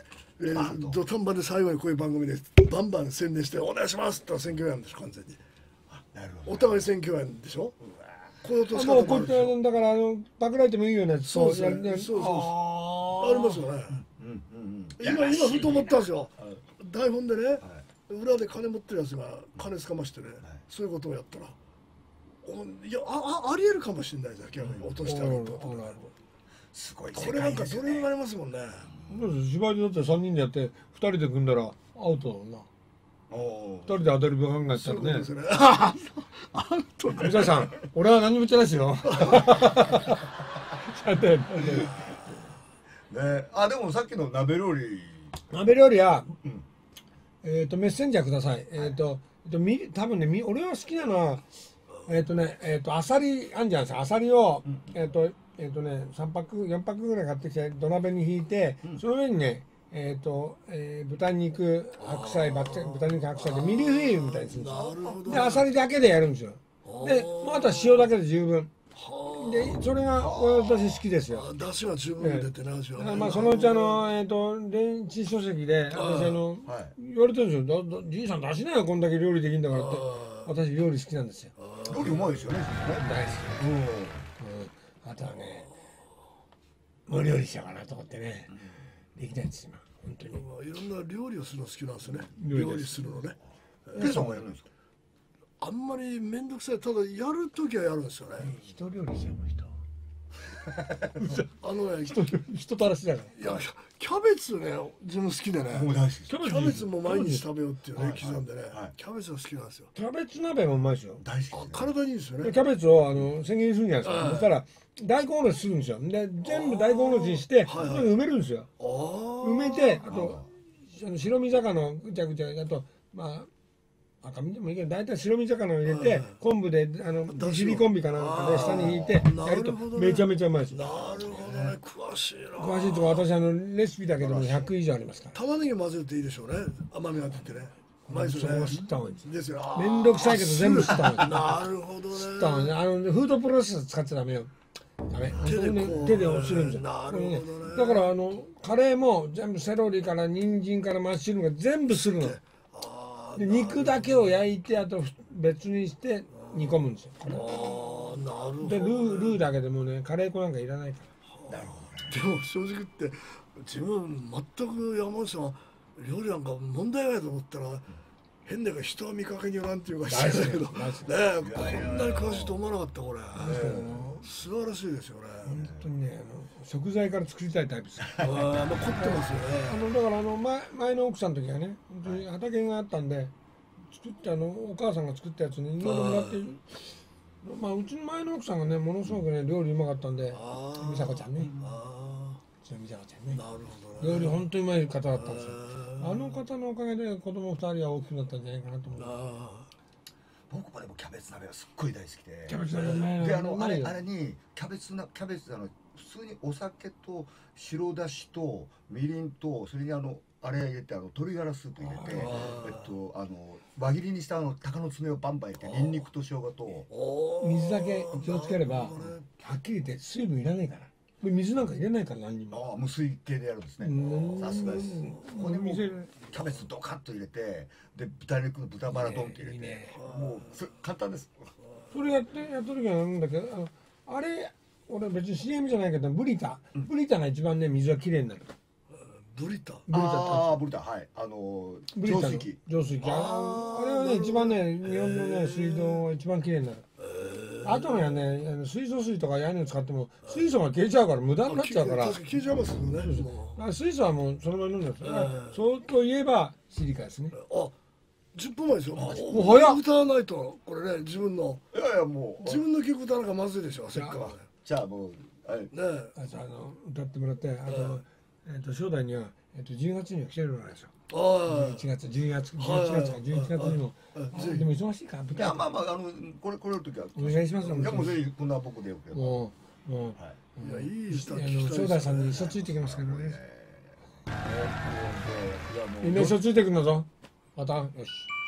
えー、土壇場で最後にこういう番組でバンバン宣伝してお願いしますって選挙やんでしょ、完全に。 なるほど。 お互い選挙やんでしょ。こういう落とし方もうこうもあるでしょ。 やってだからあのパクられてもいいようなやつ、 そうですねやるそうそうそうあありますよね。 うんうんうん。 今今ふと思ったんですよ。台本でね、 はい裏で金持ってるやつが金つかましてね、そういうことをやったら、おいやああありえるかもしれないじゃん、逆に落としてあげるってことで。 すごいこれなんかどれになりますもんね。 芝居でだってさんにんでやってふたりで組んだらアウトだもんな。 おふたりでアドリブ考えたそうらねいうことですよね。アウトね。 水谷さん俺は何も言ってないですよ。 ね、あでもさっきの鍋料理、 鍋料理は、 うんえっ、とメッセンジャーください。えっ、と、えっとみ多分ねみ俺は好きなのはえっ、とねえっ、とアサリあんじゃないですか。アサリを、えっ、とえっ、とねさんパックよんパックぐらい買ってきて土鍋に引いて、その上にねえっ、と、えー、豚肉白菜バッチ豚肉白菜でミルフィーユみたいにするんですよ。 なるほど。 でアサリだけでやるんですよ。でもうあとは塩だけで十分。でそれが私好きですよ。 出汁が十分出てね、味はね。 まあそのうちあのえっ、と電子書籍で私あの、 は言われてるんですよ。だだじいさん出しなよこんだけ料理できるんだからって。私料理好きなんですよ。 料理うまいですよね。 大好き。うん。あとはね無料理しようかなと思ってね、できないんです今本当に。 まあいろんな料理をするの好きなんですよね。 料理です料理するのね。 ケイさんもやるんですか。 あんまり面倒くさい。ただやるときはやるんですよね。 人料理しよう人。 あのね、 人人たらしだから。 いやキャベツね自分好きでね。 もう大好きです。 キキャベツも毎日食べようっていうね、 はい刻んでね、 はいキャベツが好きなんですよ。 キャベツ鍋もうまいですよ。 大好きですあ、体にいいですよね。 でキャベツをあの千切りするんじゃないですか。 はいそしたら大根おろしするんですよ。で全部大根おろしにしてはいはいそれ埋めるんですよ。 ああ。 埋めてあとあの白身魚ぐちゃぐちゃあとまあ赤身でもいいけど大体白身魚を入れて昆布であのだしをシリコンビかなんかで下に引いてやるとめちゃめちゃうまいですよ。 なるほどね、詳しいな。 詳しいとこ私あのレシピだけでもひゃく以上ありますから。 玉ねぎ混ぜるといいでしょうね。甘みが出てね。うまいですよね。 そこは知った方がいいです。 ですよ。 めんどくさいけど全部知った方がいいです。 なるほどね。 知った方がいいね。あのフードプロセッサー使っちゃダメよ。ダメ。 手でこう本当にね手で押するんじゃん。 なるほどねこれだからあのカレーも全部セロリから人参からマッシュルームが全部するの。 あで肉だけを焼いてあと別にして煮込むんですよ。これあ、なるほど。 でルールーだけでもねカレー粉なんかいらないから。 なるほでも正直言って自分全く山本さん料理なんか問題ないと思ったら変だけど人は見かけによらんっていうか知らないけどねえこんなに詳しいと思わなかったこれ。素晴らしいですよね。 本当にねあの食材から作りたいタイプですよ。 ああ、まあ凝ってますよあね。 のだからあの前前の奥さんの時はね本当に畑があったんで作ってあのお母さんが作ったやつにいろいろもらってまあうちの前の奥さんがねものすごくね料理うまかったんでああ美佐子ちゃんねあうちの美佐子ちゃんねあ、なるほどね。 料理本当にうまい方だったんですよ。あの方のおかげで子供ふたりは大きくなったんじゃないかなと思う。 あ僕もでもキャベツ鍋はすっごい大好きで。 キャベツ鍋ねであのあうまいよれあれにキャベツなキャベツあの普通にお酒と白だしとみりんとそれにあのあれ入れてあの鶏ガラスープ入れてえっとあの輪切りにしたあの鷹の爪をバンバン入れてニンニクと生姜とあ、 水だけ気をつければはっきり言って水分いらないから。 水なんか入れないから何にも。 ああ、無水系でやるんですね。さすがです。ここにもうキャベツドカッと入れて、で豚肉の豚バラドンって入れて、もう簡単です。 それやってやった時はなんだけど、あのあれ俺別に シーエム じゃないけどブリタ、ブリタが一番ね水がきれいになる。 ブリタ。 ブリタ、ああブリタ、はい、あの浄水器。 浄水器。あれはね一番ね日本のね水道が一番きれいになる。あとはね水素水とか屋根を使っても水素が消えちゃうから無駄になっちゃうから。 消えちゃいますよね。 水素はもうそのまま飲んでます。そうといえばシリカですね。 あ、じゅっぷんまえですよ。もう早っ。 歌わないとこれね自分の。 いやいやもう自分の曲歌わなきゃまずいでしょ。せっかく。 じゃあもうね。 あの歌ってもらってあとえっと正代にはえっとじゅうがつには来てるわけですよ。いちがつ、じゅうにがつ、じゅういちがつかじゅういちがつにも。でも忙しいから舞台。 いやまあまああのこれこれの時はお願いしますよ。 いやもうぜひこんな僕でよければ。もうもう。 いやいい人。あの正代さんに嘘ついてきますからね。みんな嘘ついてくんだぞ。またよし。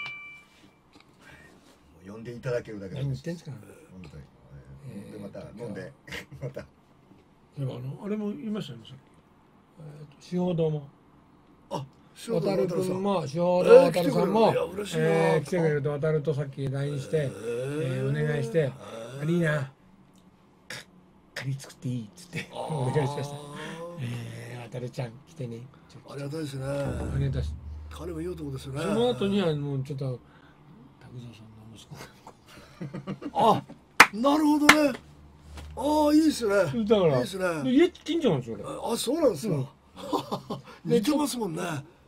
呼んでいただけるだけで。 何言ってんすか。 本当に。でまた飲んでまた。 でもあのあれも言いましたよね。司法堂も。 あ。 渡君も司法堂渡さんも来てくれると渡とさっき ライン してお願いして「アリーナカリ作っていい」っつってお願いしました「渡ちゃん来てね」 ありがたいですね。 ありがたいです。 彼もいい男ですよね。 その後にはもうちょっと拓蔵さんの息子あ、なるほどね。ああいいですね。 だからいいですね。 家近所なんですよ。 あ、そうなんですか。似てますもんね。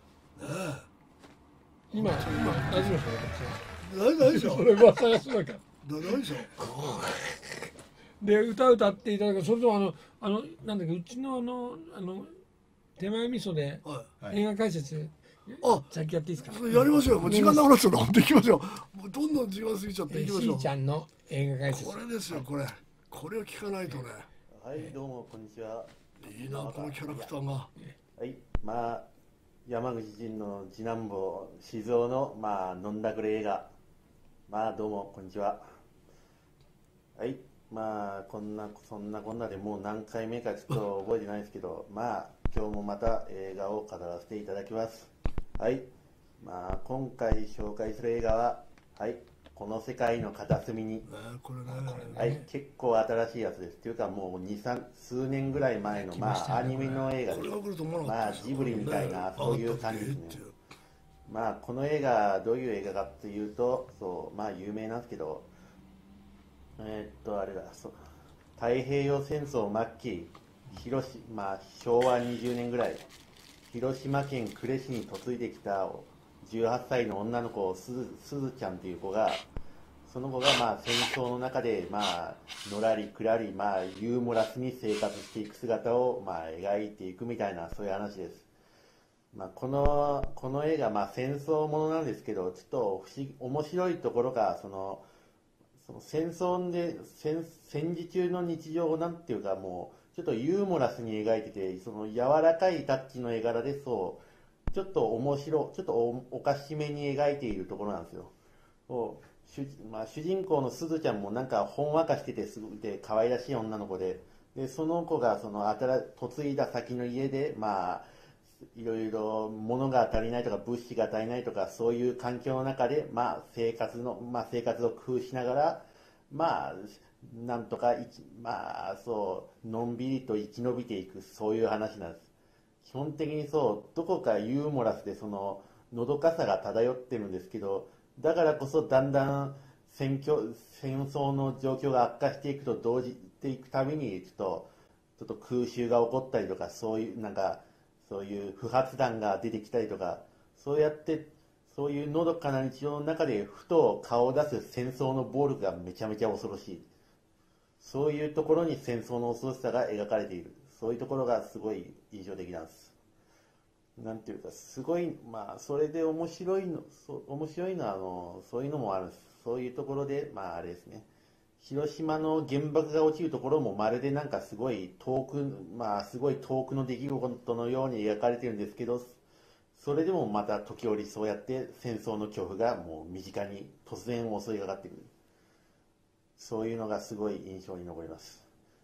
今、今、大丈夫ですか、 大丈夫でしょ。 それは探すなきゃ。 大丈夫でしょ。 で、歌歌っていただく、それとあの、あの、なんだっけ、うちのあの、あの。手前味噌で、映画解説。あ、先やっていいですか。 やりましょう。もう時間なくなっちゃうの、できましょう。もうどんどん時間過ぎちゃって、いきましょう。 しーちゃんの映画解説。 これですよ、これ。これを聞かないとね。 はい、どうも、こんにちは。 いいな、このキャラクターが。はい、まあ。山口人の次男坊静雄のまあ飲んだくれ映画、まあどうもこんにちは。はい、まあこんなそんなこんなでもう何回目かちょっと覚えてないですけどまあ今日もまた映画を語らせていただきます。はい、まあ今回紹介する映画ははいこの世界の片隅に、 これね、 はい、結構新しいやつです。というかもうに、さん数年ぐらい前のまあアニメの映画です。まあジブリみたいなそういう感じですね。まあこの映画どういう映画かっていうとそうまあ有名なんですけどえー、っとあれだそう太平洋戦争末期広島、まあ、しょうわにじゅうねんぐらい広島県呉市に嫁いできたじゅうはっさいの女の子すず、すずちゃんという子がその子がまあ戦争の中でまあのらりくらりまあユーモラスに生活していく姿をまあ描いていくみたいなそういう話です。まあ、このこの映画まあ戦争ものなんですけどちょっと不思議面白いところがそのその戦争で 戦, 戦時中の日常をなんていうかもうちょっとユーモラスに描いててその柔らかいタッチの絵柄でそうちょっと面白ちょっと お, おかしめに描いているところなんですよ。そう主, まあ、主人公のすずちゃんもなんかほんわかしててすごくて可愛らしい女の子で、でその子がその新嫁いだ先の家でまあいろいろ物が足りないとか物資が足りないとかそういう環境の中でまあ生活のまあ生活を工夫しながらまあなんとかまあそうのんびりと生き延びていくそういう話なんです。基本的にそうどこかユーモラスでそののどかさが漂ってるんですけど、だからこそだんだん戦況戦争の状況が悪化していくと同時ていくたびにちょっとちょっと空襲が起こったりとかそういうなんかそういう不発弾が出てきたりとかそうやってそういうのどかな日常の中でふと顔を出す戦争の暴力がめちゃめちゃ恐ろしい、そういうところに戦争の恐ろしさが描かれている、そういうところがすごい印象的なんです。なんていうかすごいまあそれで面白いのそう面白いのはあのそういうのもあるんです。そういうところでまああれですね、広島の原爆が落ちるところもまるでなんかすごい遠くまあすごい遠くの出来事のように描かれてるんですけど、それでもまた時折そうやって戦争の恐怖がもう身近に突然襲いかかってくる、そういうのがすごい印象に残ります。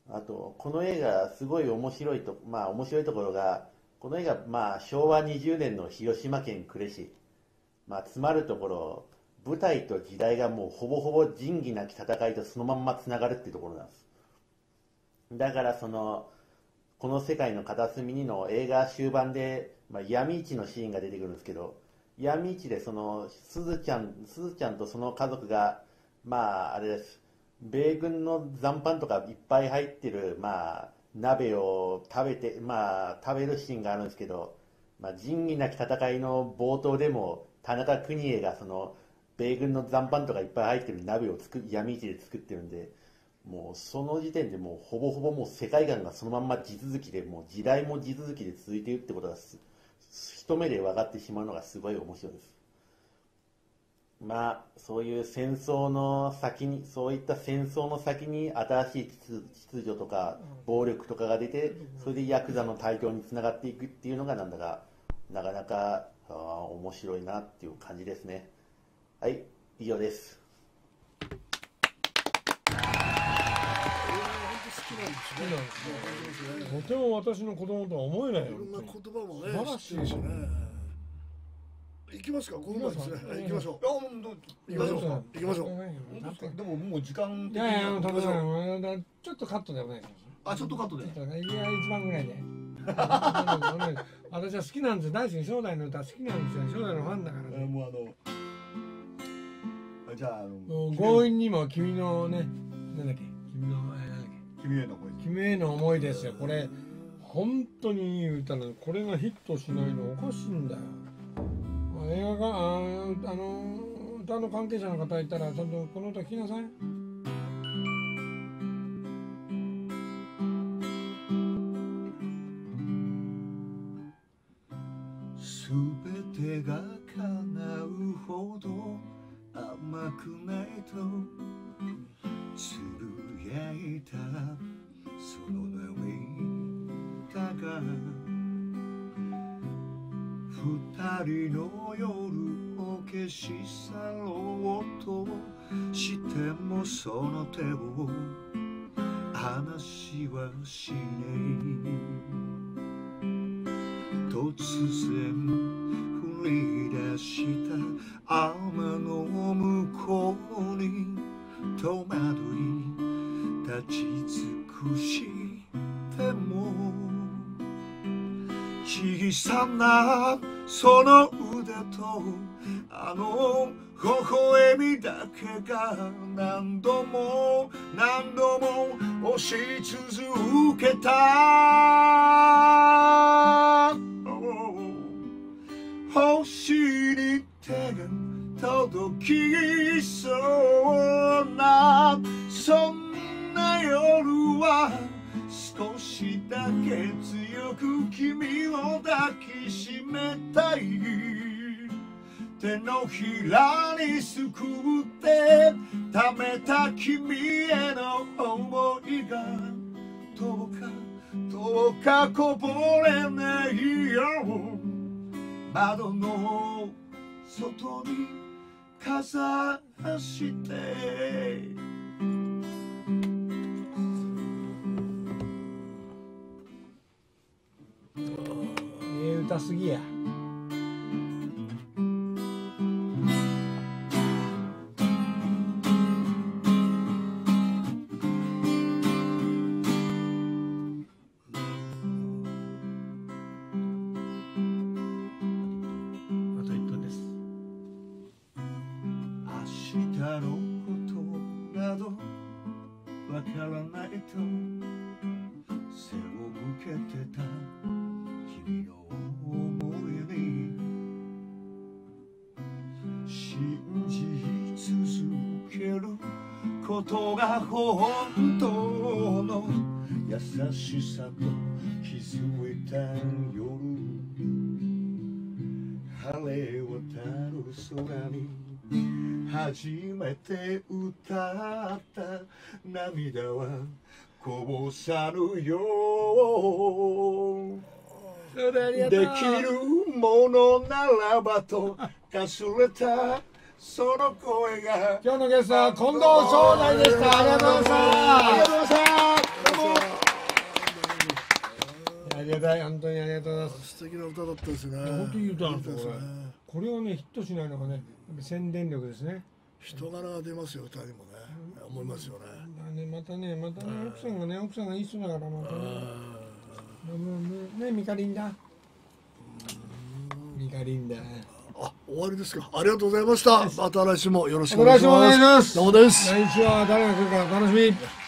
あとこの映画すごい面白いとまあ面白いところが、この映画まあしょうわにじゅうねんの広島県呉市、まあ詰まるところ舞台と時代がもうほぼほぼ仁義なき戦いとそのまんまつながるっていうところなんです。だからそのこの世界の片隅にの映画終盤で、まあ、闇市のシーンが出てくるんですけど、闇市でそのすずちゃんすずちゃんとその家族がまああれです、米軍の残飯とかいっぱい入ってるまあ鍋を食べてまあ食べるシーンがあるんですけど、まあ、仁義なき戦いの冒頭でも田中邦衛がその米軍の残飯とかいっぱい入ってる鍋を作闇市で作ってるんで、もうその時点でもうほぼほぼもう世界観がそのまんま地続きで、もう時代も地続きで続いているってことが一目で分かってしまうのがすごい面白いです。まあそういう戦争の先にそういった戦争の先に新しい秩序とか暴力とかが出て、それでヤクザの台頭につながっていくっていうのがなんだかなかなかあ面白いなっていう感じですね。はい、以上です。 とても私の子供とは思えないよ。 いろんな言葉もね、 素晴らしいですね。 行きますか、ここまでですね。行きましょう。 行きましょう。行きましょう。 でももう時間いやいや、食べない。ちょっとカットでお願いします。 あ、ちょっとカットで。 いや、一番ぐらいで。私は好きなんです。大好き、正代の歌好きなんですよ。正代のファンだからね。 もうあの。じゃあ、あの。 強引にも君のね、なんだっけ、君の、なんだっけ。 君への思い。 君への思いですよ。これ、本当にいい歌なの。これがヒットしないのおかしいんだよ。映画が、ああの、歌の関係者の方いたら、ちゃんとこの歌聴きなさい。 すべてが叶うほど甘くないとつぶやいたその涙が二人の夜を消し去ろうとしてもその手を離しはしない突然降り出した雨の向こうに戸惑い立ち尽くしても小さなその腕とあの微笑みだけが何度も何度も押し続けた星に手が届きそうなそんな夜は少しだけ強く君を抱きしめたい手のひらにすくって溜めた君への思いがどうかどうかこぼれないよう窓の外にかざしてええ歌すぎや。 ことが本当の優しさと気づいた夜晴れ渡る空に初めて歌った涙はこぼさぬよできるものならばとかすれたその声が今日のゲストは近藤正代でした。ありがとうございました。 ありがとうございました。どうも。 がたい、本当にありがとうございます。 素敵な歌だったですね。 本当にいい歌なんですよ、これ。これをね、ヒットしないのがね、やっぱ宣伝力ですね。 人柄が出ますよ、歌にもね。思いますよね。 またね、またね、奥さんがね、奥さんがいい人だから、またね。ね、ミカリンだ。ミカリンだ。 あ、終わりですか。ありがとうございました。また来週もよろしくお願いします。 どうもです。 来週は誰が来るか楽しみ。